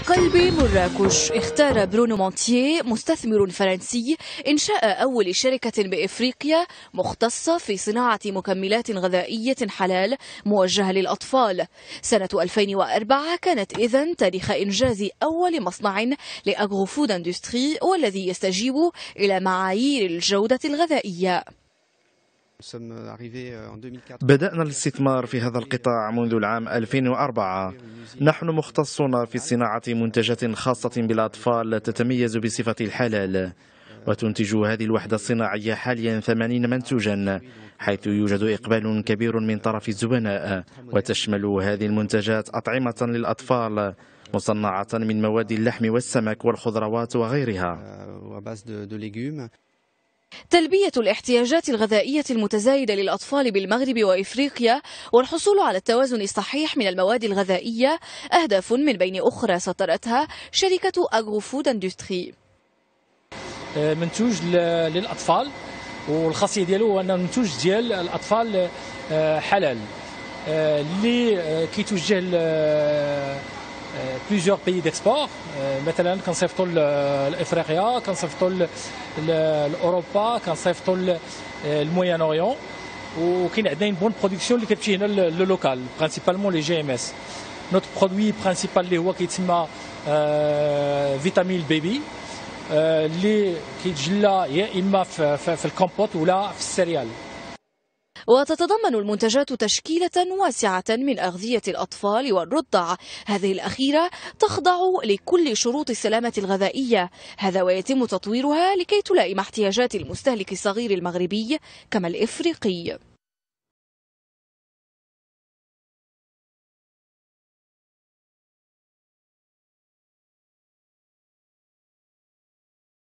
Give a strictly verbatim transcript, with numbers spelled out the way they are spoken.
قلب مراكش اختار برونو مونتيه مستثمر فرنسي إنشاء أول شركة بإفريقيا مختصة في صناعة مكملات غذائية حلال موجهة للأطفال. سنة ألفين وأربعة كانت إذن تاريخ إنجاز أول مصنع لأغرو فود اندستري والذي يستجيب إلى معايير الجودة الغذائية. بدأنا الاستثمار في هذا القطاع منذ العام ألفين وأربعة. نحن مختصون في صناعة منتجات خاصة بالأطفال تتميز بصفة الحلال، وتنتج هذه الوحدة الصناعية حاليا ثمانين منتوجا، حيث يوجد إقبال كبير من طرف الزبناء. وتشمل هذه المنتجات أطعمة للأطفال مصنعة من مواد اللحم والسمك والخضروات وغيرها. تلبية الاحتياجات الغذائية المتزايدة للأطفال بالمغرب وإفريقيا والحصول على التوازن الصحيح من المواد الغذائية أهداف من بين أخرى سطرتها شركة أغرو فود اندستري. منتوج للأطفال، والخاصية ديالو هو أنه منتوج ديال الأطفال حلال اللي كيتوجه بليزيور بيي ديكسبور. مثلا كنصيفطوا لافريقيا، كنصيفطوا لاوروبا، كنصيفطوا للموين اوريون، وكاين عندنا بون برودكسيون اللي كتمشي هنا لو لوكال برينسيبالمون لي جي ام اس. نوت برودوي برينسيبال اللي هو كيتسمى فيتامين البيبي اللي كيتجلى يا اما في, في الكومبوت ولا في السيريال. وتتضمن المنتجات تشكيلة واسعة من أغذية الأطفال والرضع، هذه الأخيرة تخضع لكل شروط السلامة الغذائية، هذا ويتم تطويرها لكي تلائم احتياجات المستهلك الصغير المغربي كما الإفريقي.